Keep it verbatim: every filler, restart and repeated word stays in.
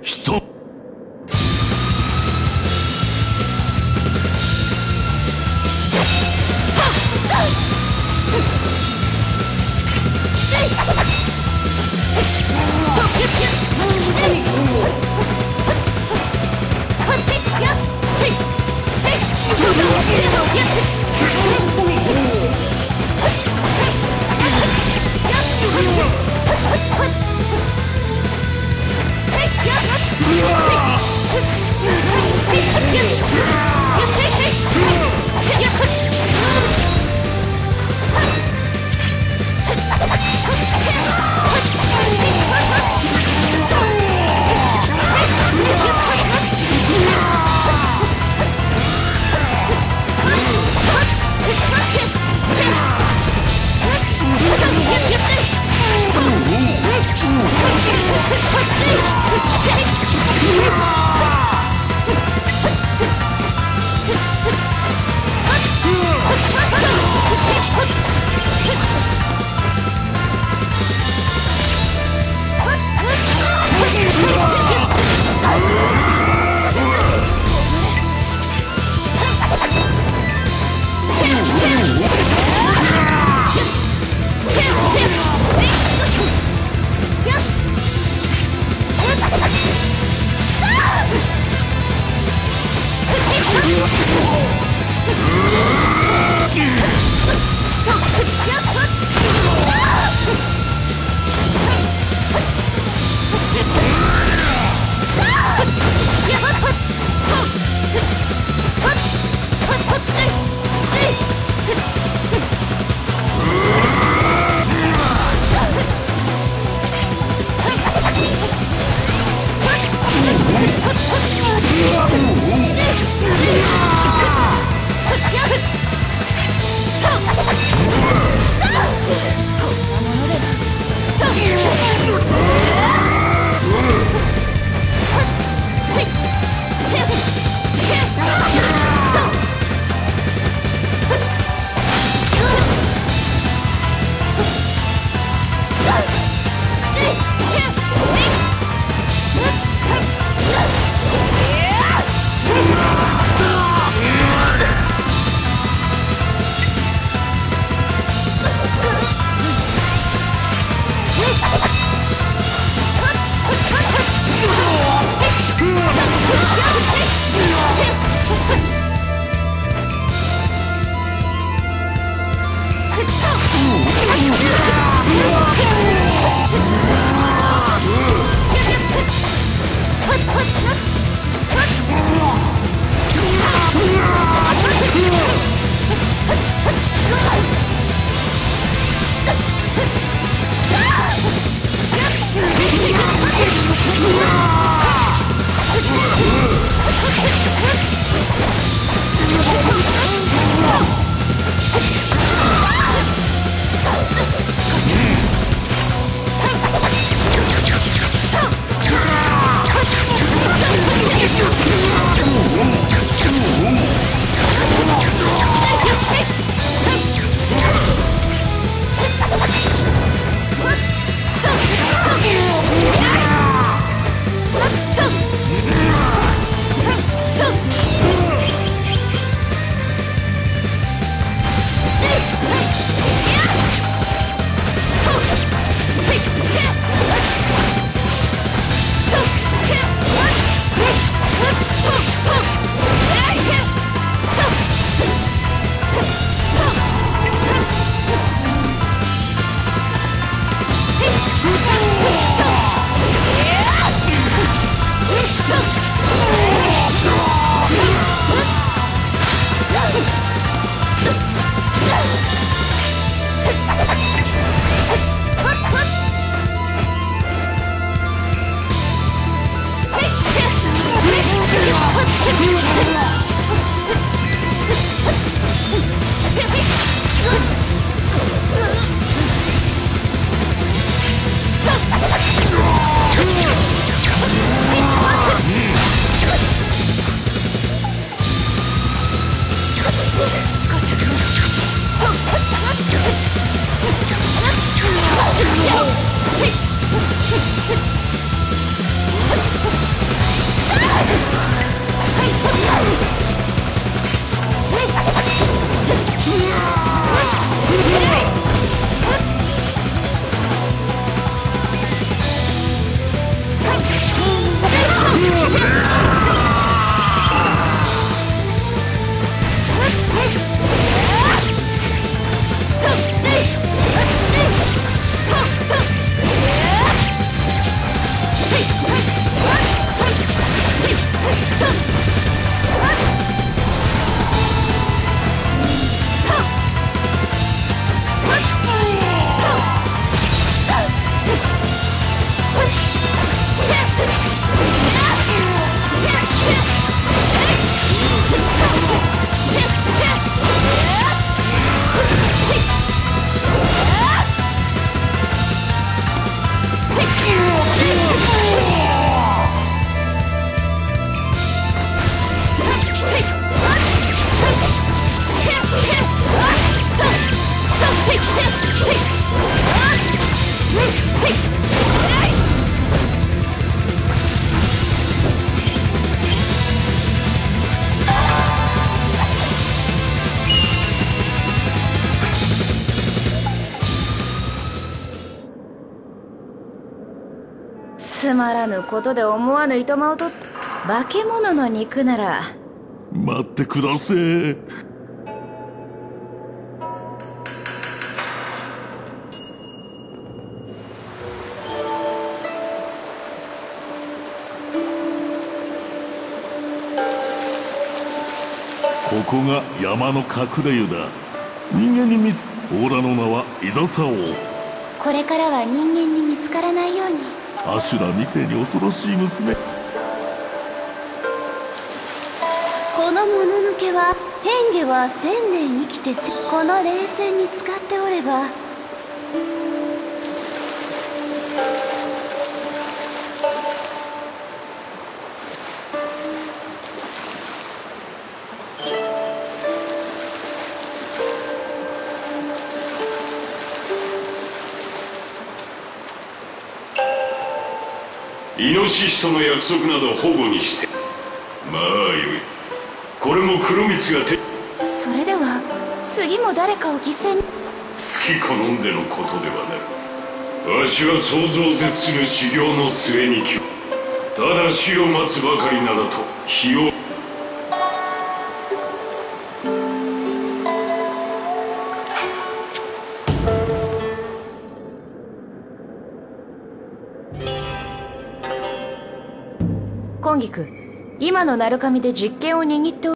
人つまらぬことで思わぬいとまをとって化け物の肉なら待ってくだせえ。ここが山の隠れ湯だ。人間に見つオーラの名はイザサ王。 これからは人間に見つからないように。 アシュラみてえに恐ろしい娘。 このもののけは変化は千年生きてこの冷戦に使っておればイノシシとの約束などほぼにしてまあよい。これも黒蜜が手。 それでは次も誰かを犠牲に。 好き好んでのことではなく、わしは想像絶する修行の末にきただ死を待つばかりならと日を。 コンギク、今の鳴神で実権を握ってお